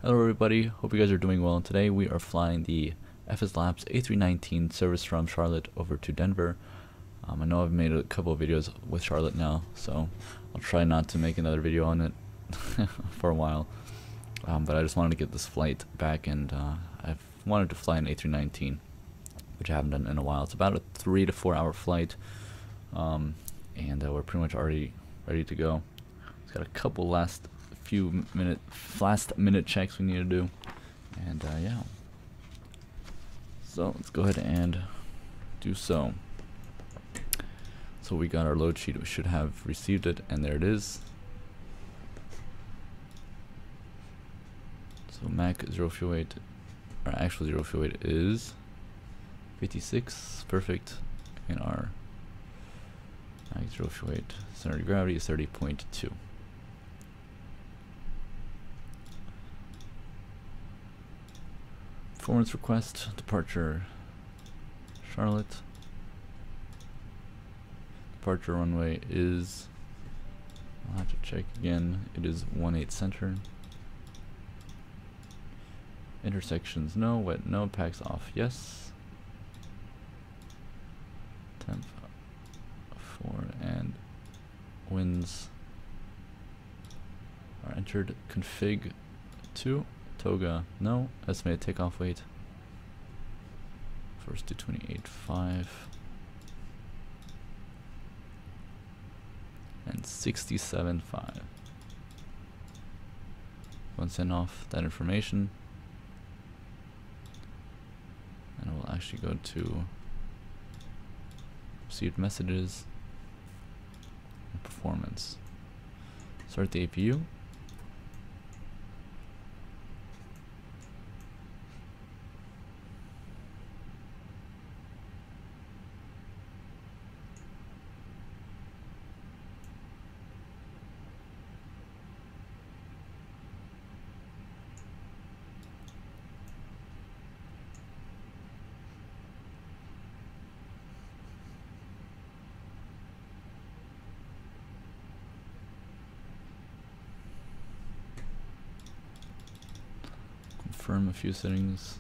Hello everybody, hope you guys are doing well. Today we are flying the FS Labs A319 service from Charlotte over to Denver. I know I've made a couple of videos with Charlotte now, so I'll try not to make another video on it for a while. But I just wanted to get this flight back, and I've wanted to fly an A319, which I haven't done in a while. It's about a 3 to 4 hour flight, and we're pretty much already ready to go. It's got a couple last minute checks we need to do, and yeah, so let's go ahead and do so. So we got our load sheet, we should have received it, and there it is. So Mac 0 fuel weight, or actual 0 fuel weight is 56, perfect, and our Mac 0 fuel weight center of gravity is 30.2. Performance request, departure Charlotte. Departure runway is, I'll have to check again, it is 18 center. Intersections no, wet no, packs off yes. Temp 4 and winds are entered. Config 2. Toga, no. Estimated takeoff weight. First to 28.5. And 67.5. Once send off that information, and we'll actually go to received messages and performance. Start the APU. Confirm a few settings.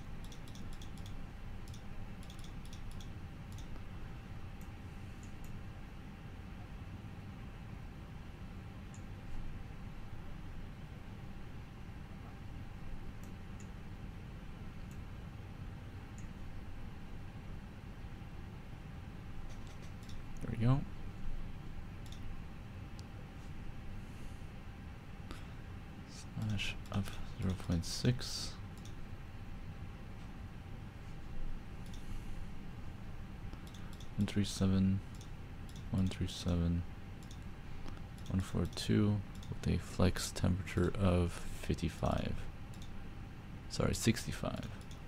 There we go. Slash up 0.6. One 137 142 with a flex temperature of 55. Sorry, 65.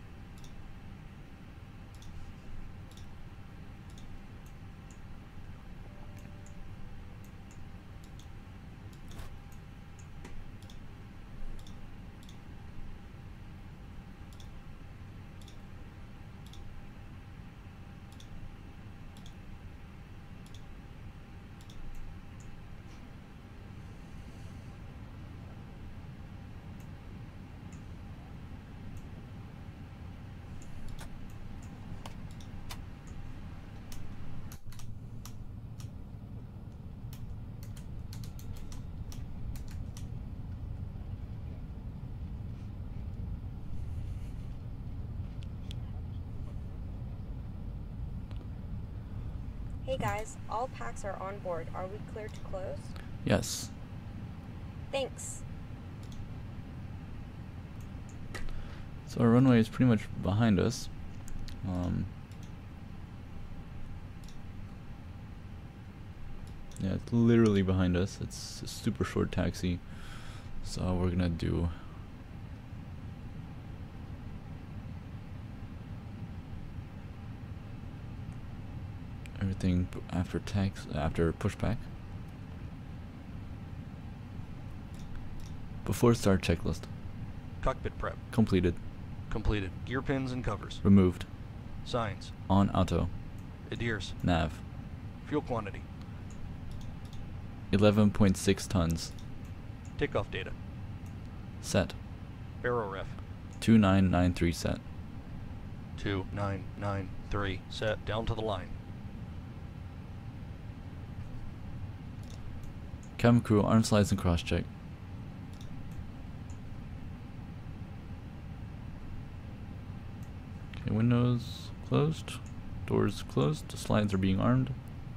Hey guys, all packs are on board. Are we clear to close? Yes. Thanks. So our runway is pretty much behind us. Yeah, it's literally behind us. It's a super short taxi. So we're gonna do everything after pushback. Before start checklist. Cockpit prep. Completed. Completed. Gear pins and covers. Removed. Signs. On auto. Adheres. Nav. Fuel quantity. 11.6 tons. Takeoff data. Set. Barrow ref. 2993 set. 2993. Set. Down to the line. Cabin crew, arm slides and cross check. Okay, windows closed. Doors closed. The slides are being armed.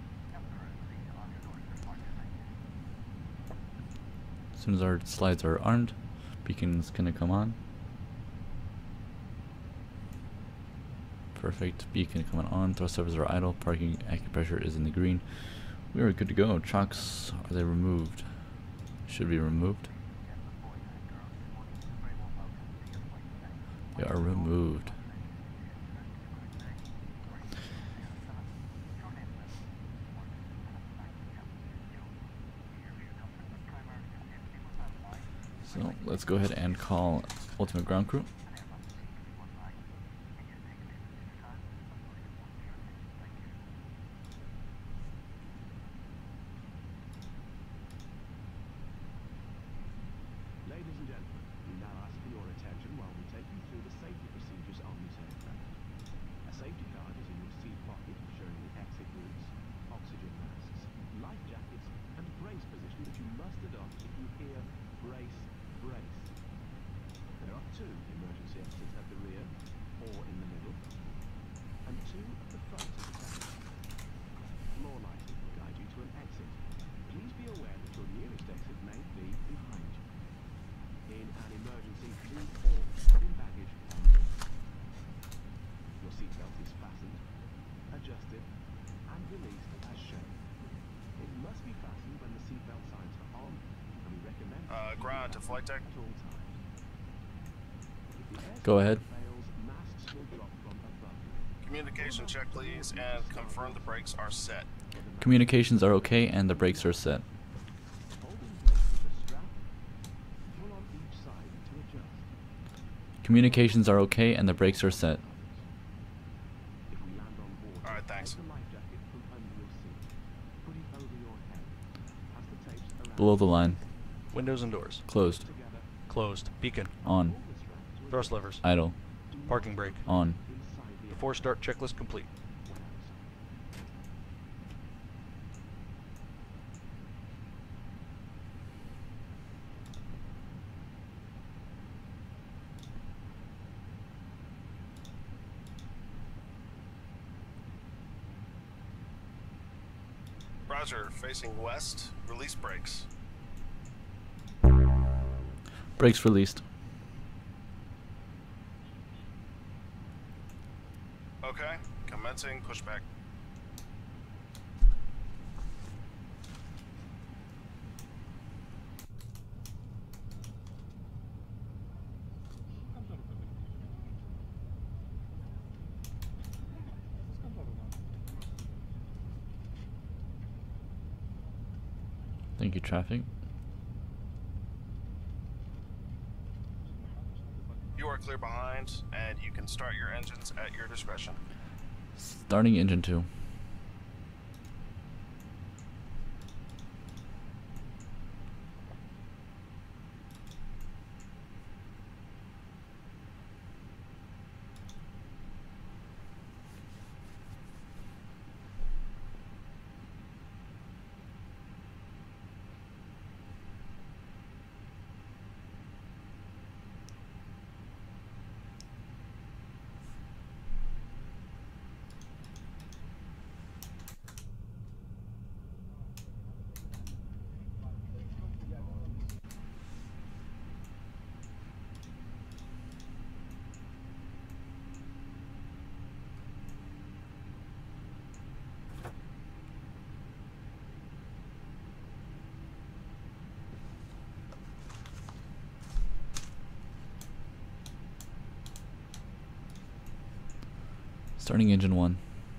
As soon as our slides are armed, beacon's gonna come on. Perfect. Beacon coming on. Thrust levers are idle. Parking acupressure is in the green. We are good to go. Chocks, are they removed? Should be removed. They are removed. So let's go ahead and call Ultimate Ground Crew. Ladies and gentlemen, we now ask for your attention while we take you through the safety procedures on this aircraft. A safety card is in your seat pocket showing the exit routes, oxygen masks, life jackets, and brace position that you must adopt if you hear brace, brace. There are 2 emergency exits at the rear, or in the middle, and 2 at the front of the cabin. Floor lighting will guide you to an exit. Please be aware that your nearest exit may be behind you. In an emergency, leave all cabin baggage on board. Your seatbelt is fastened, adjusted, and released as shown. It must be fastened when the seatbelt signs are on, and we recommend ground to flight deck. at all times. If the air Go ahead. fails, masks will drop from above. Communication check, please, and confirm the brakes are set. Communications are okay and the brakes are set. Hold in place with a strap. Pull on each side to adjust. Communications are okay and the brakes are set. If we land on board, All right, thanks. take the life jacket from under your seat. Put it over your head. Pass the tapes around. Below the line. Windows and doors. Closed. Together. Closed. Beacon. On. Pull the strap to Thrust levers. Idle. Parking brake. On. inside the Before start checklist complete. warehouse. Roger, facing west, release brakes. Brakes released. Okay, commencing pushback. Thank you, traffic. You are clear behind, and you can start your engines at your discretion. Starting engine 2. Starting engine 1.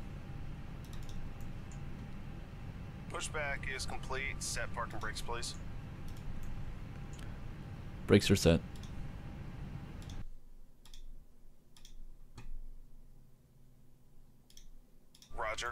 Pushback is complete. Set parking brakes, please. Brakes are set. Roger.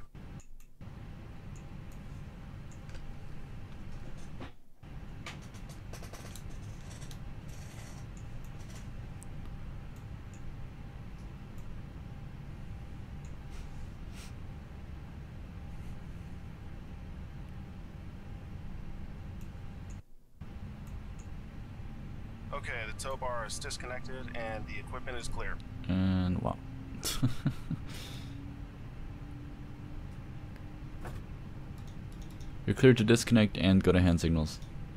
Okay, the tow bar is disconnected and the equipment is clear. And wow. You're clear to disconnect and go to hand signals.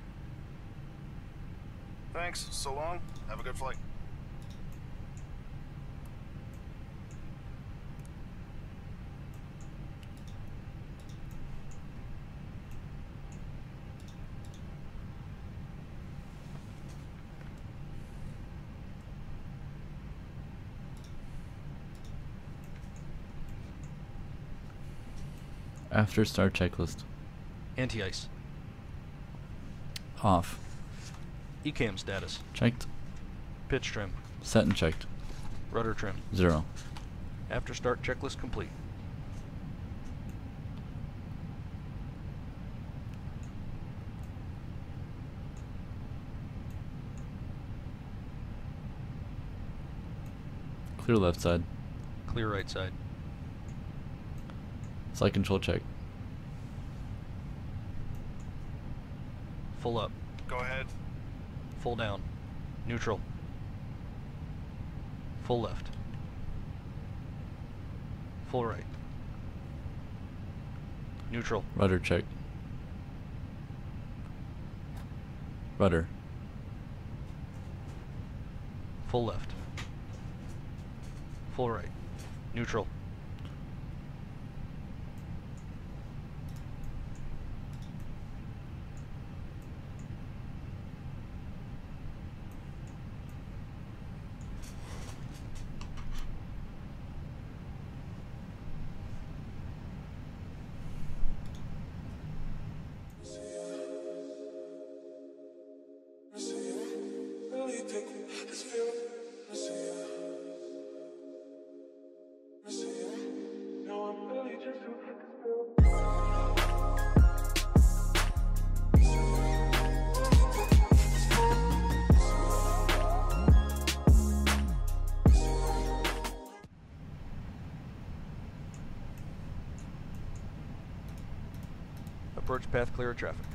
Thanks, so long. Have a good flight. After start checklist. Anti-ice. Off. ECAM status. Checked. Pitch trim. Set and checked. Rudder trim. 0. After start checklist complete. Clear left side. Clear right side. Slide control check. Full up. Go ahead. Full down. Neutral. Full left. Full right. Neutral. Rudder check. Rudder. Full left. Full right. Neutral. Approach path clear of traffic.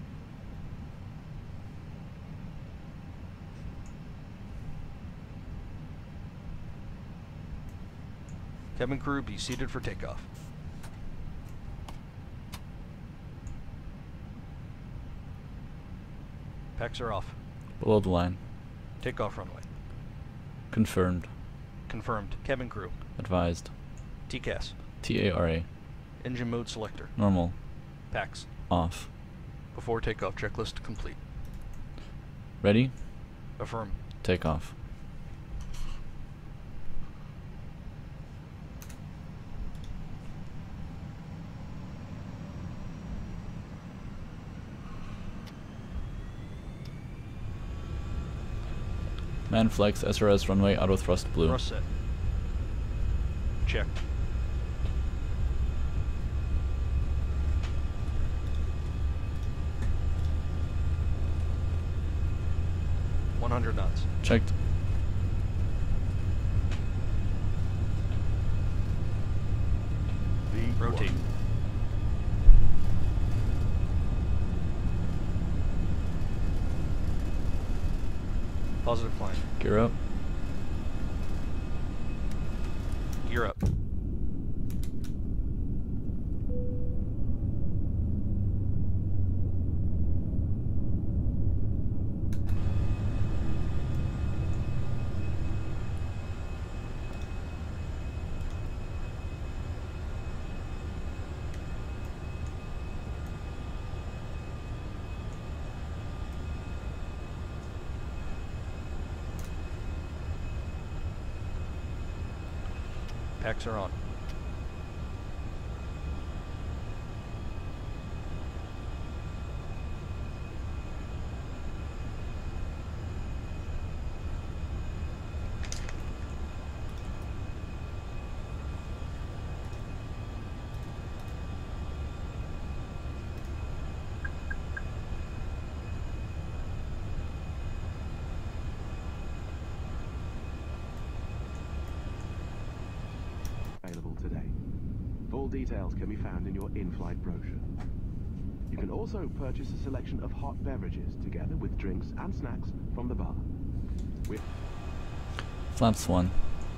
Cabin crew, be seated for takeoff. Packs are off. Below the line. Takeoff runway. Confirmed. Confirmed. Cabin crew. Advised. TCAS. TARA. Engine mode selector. Normal. Packs. Off. Before takeoff checklist complete. Ready? Affirm. Takeoff. Man flex SRS runway auto thrust blue. Thrust set. Checked. Knots. Checked. Rotate. Positive climb. Gear up. Gear up. Packs are on. Available today. Full details can be found in your in-flight brochure. You can also purchase a selection of hot beverages together with drinks and snacks from the bar. We Flaps 1.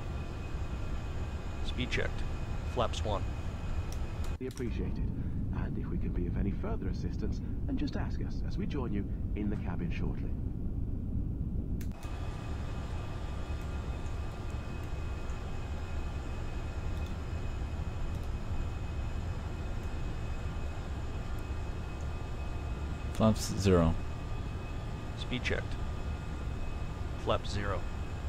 Speed checked. Flaps 1. appreciate it. And if we can be of any further assistance, then just ask us as we join you in the cabin shortly. Flaps 0. Speed checked. Flaps 0.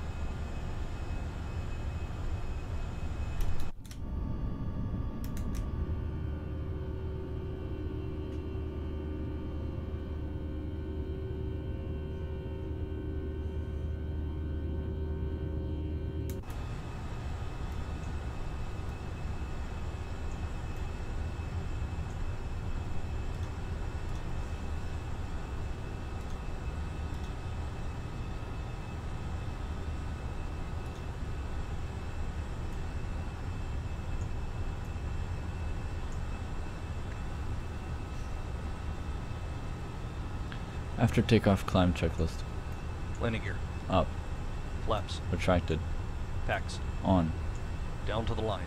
After takeoff, climb checklist. Landing gear. Up. Flaps. Retracted. Packs. On. Down to the line.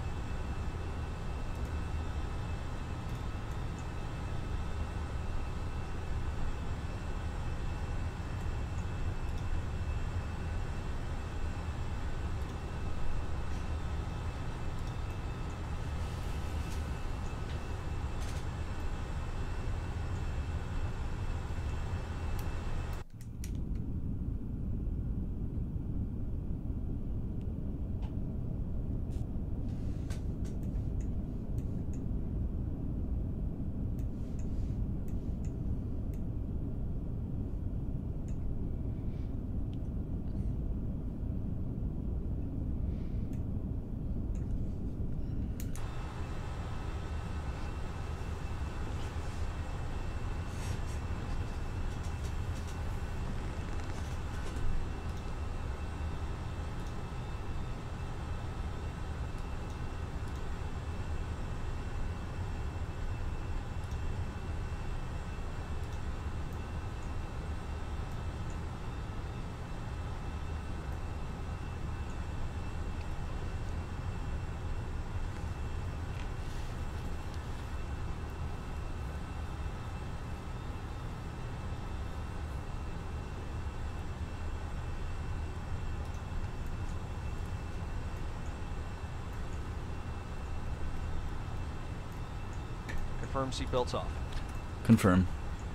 Confirm seatbelts off. Confirm.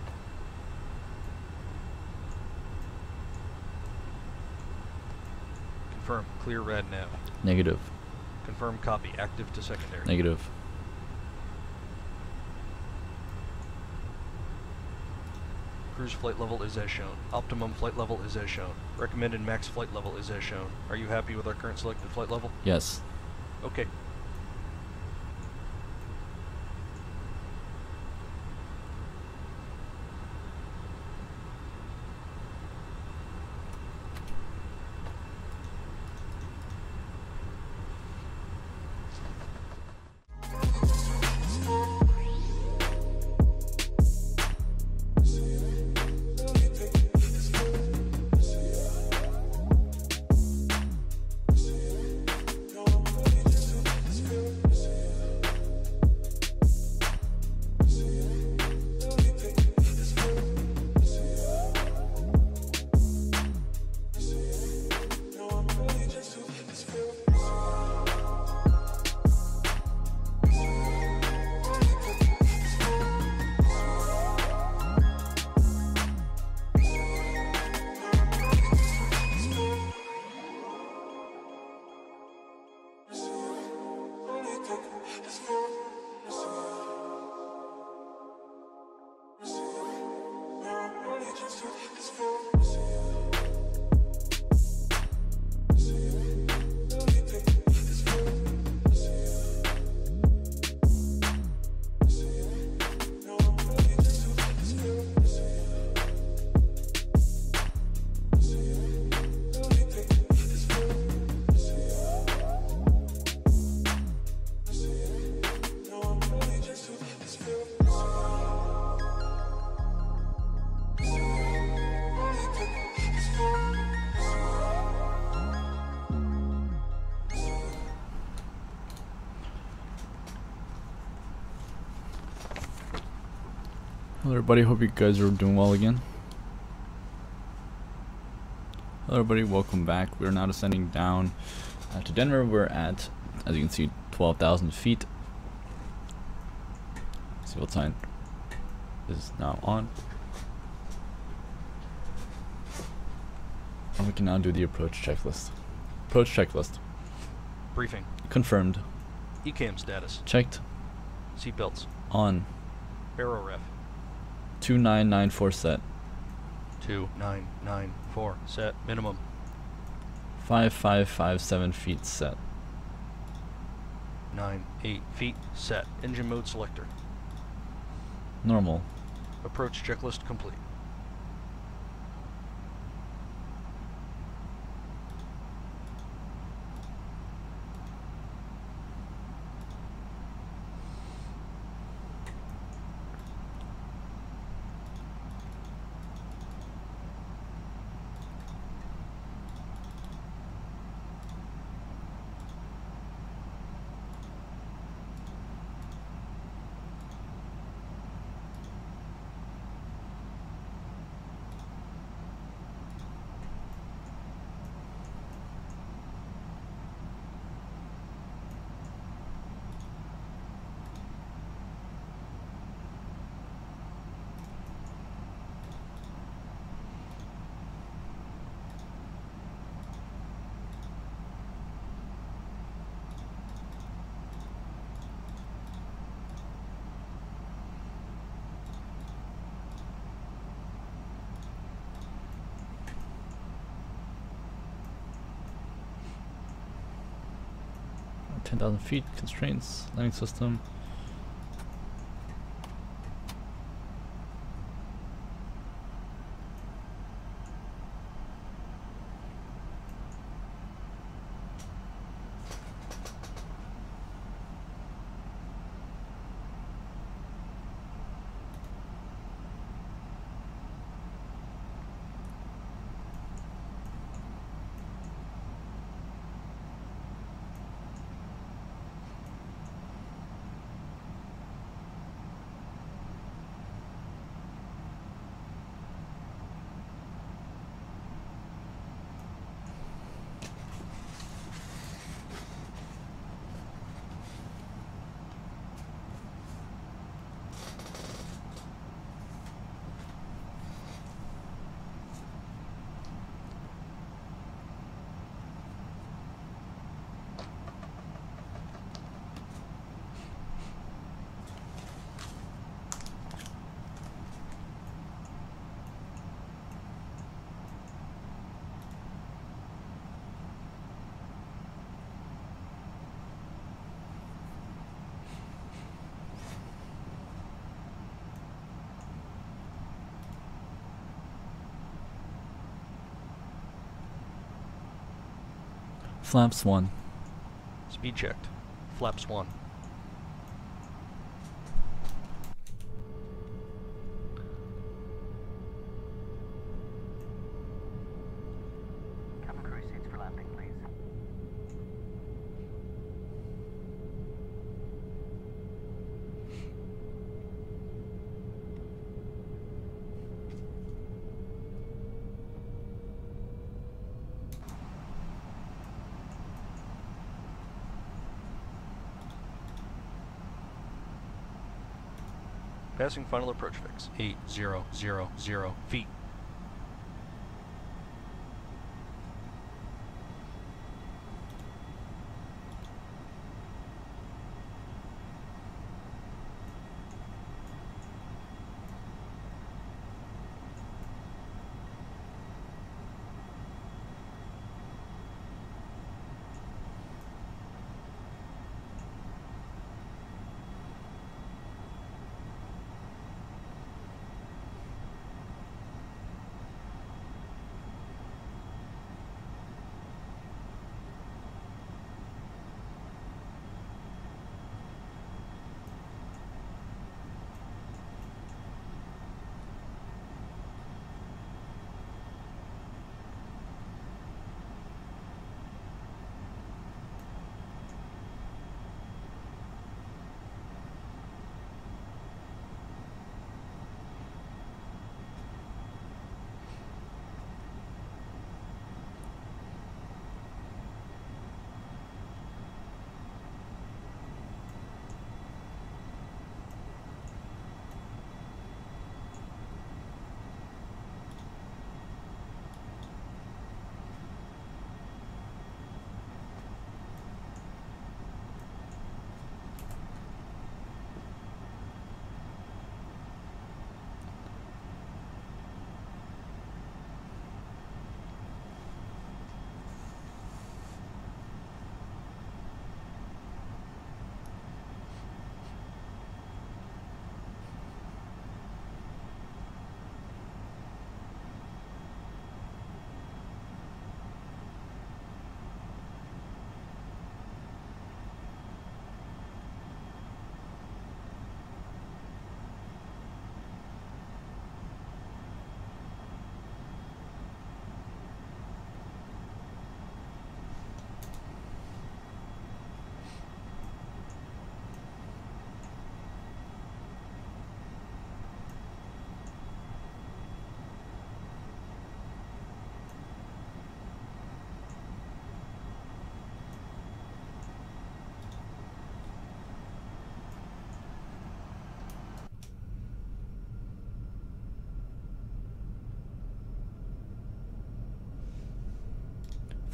Confirm clear red nav. Negative. Confirm copy active to secondary. Negative. Cruise flight level is as shown. Optimum flight level is as shown. Recommended max flight level is as shown. Are you happy with our current selected flight level? Yes. Okay. Hello everybody, hope you guys are doing well again. Hello everybody, welcome back. We're now descending down to Denver. We're at, as you can see, 12,000 feet. Seatbelt sign is now on. And we can now do the approach checklist. Approach checklist. Briefing. Confirmed. ECAM status. Checked. Seatbelts. On. Aero ref. 2994 set. 2994 set. Minimum. 5557 feet set. 98 feet set. Engine mode selector. Normal. Approach checklist complete. At 10,000 feet, constraints, landing system. Flaps 1. Speed checked. Flaps 1. Cabin crew seats for landing, please. Passing final approach fix. 8000 feet.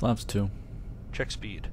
Flaps 2. Check speed.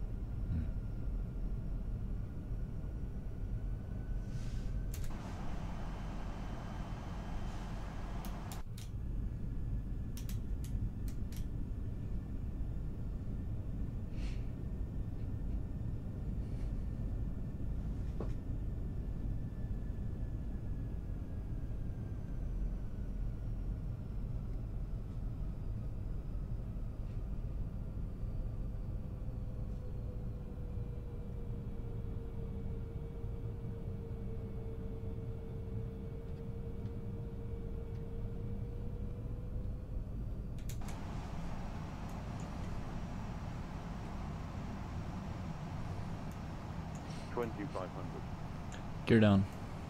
Gear down.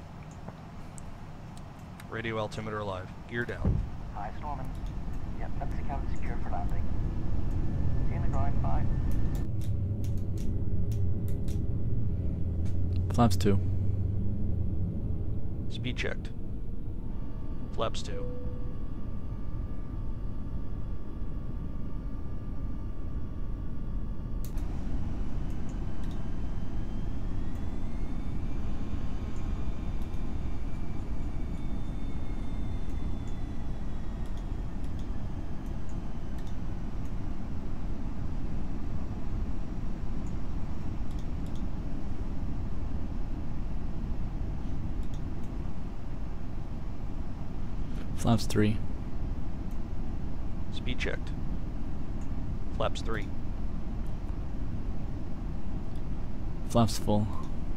Radio altimeter alive. Gear down. Hi, Stormins. Yep, that's the cabin secure for landing. See you in the ground, bye. Flaps 2. Speed checked. Flaps 2. Flaps 3. Speed checked. Flaps 3. Flaps full.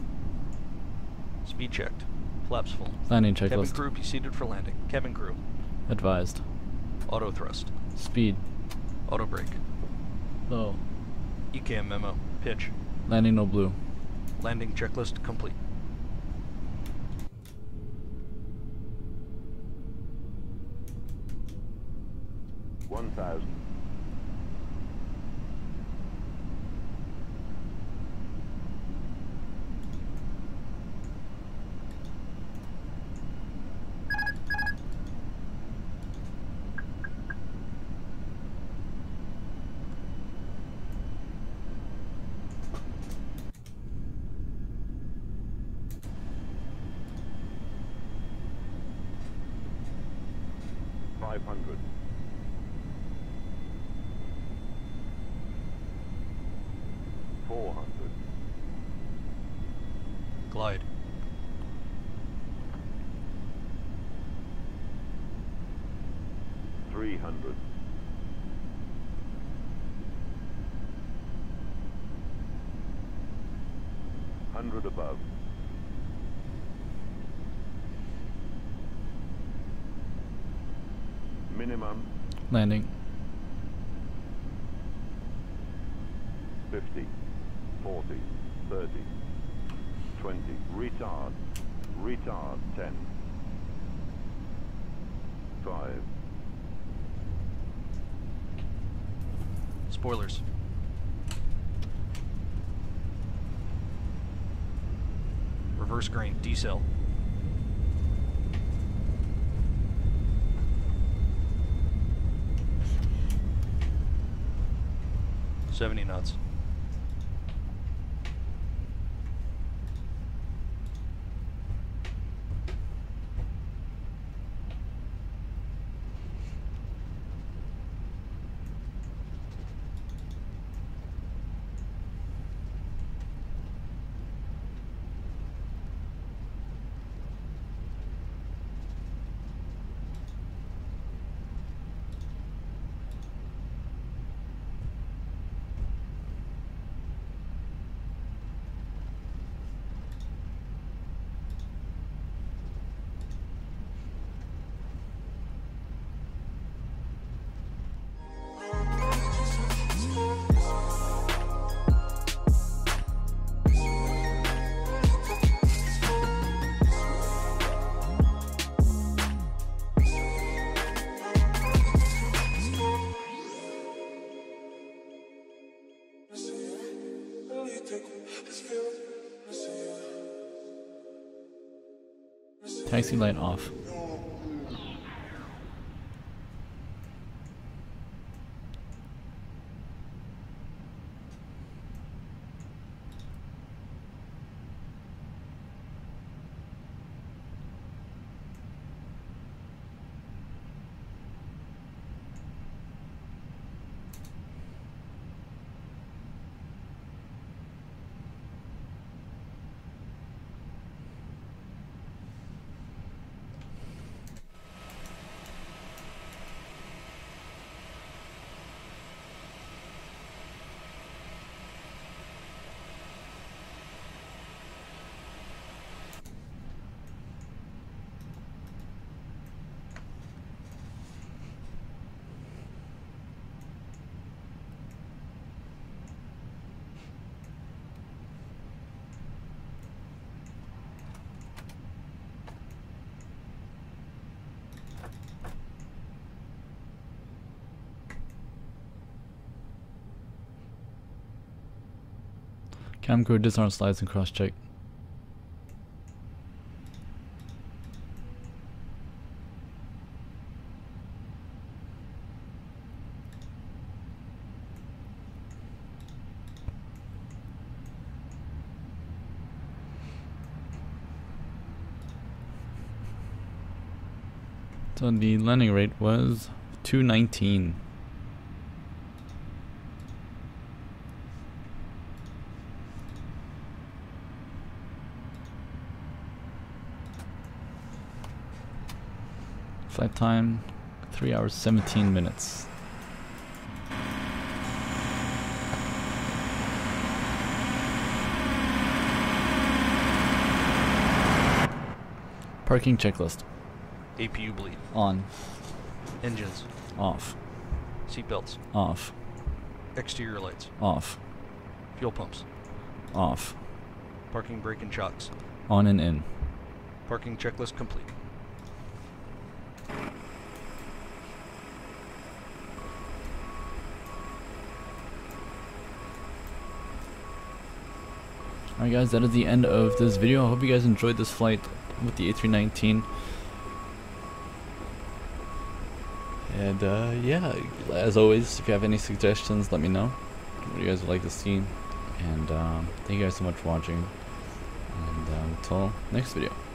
Speed checked. Flaps full. Landing Cabin checklist. crew be seated for landing. Cabin crew. Advised. Auto thrust. Speed. Auto brake. Low. ECAM memo. Pitch. Landing no blue. Landing checklist complete. Glide. Above. Minimum Landing. 50, 40, 30, 20. Retard. Retard. 10. 5. Spoilers. Reverse grain. Decel. $70 knots. Taxi light off. Cam crew disarm slides and cross check. So the landing rate was 219. Flight time 3 hours 17 minutes. Parking checklist. APU bleed. On. Engines. Off. Seatbelts. Off. Exterior lights. Off. Fuel pumps. Off. Parking brake and shocks. On and in. Parking checklist complete. Alright guys, that is the end of this video. I hope you guys enjoyed this flight with the A319. And yeah, as always, if you have any suggestions, let me know what you guys would like to see. And thank you guys so much for watching. And until next video.